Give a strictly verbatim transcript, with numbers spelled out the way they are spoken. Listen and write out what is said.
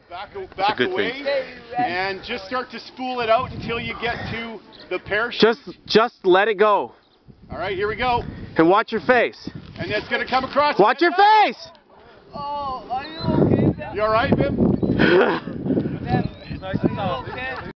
back, back away, and just start to spool it out until you get to the parachute. Just, just let it go. All right, here we go. And watch your face. And it's going to come across. Watch your face! Oh, are you okay, Ben? You all right, Bim? Ben, are you okay?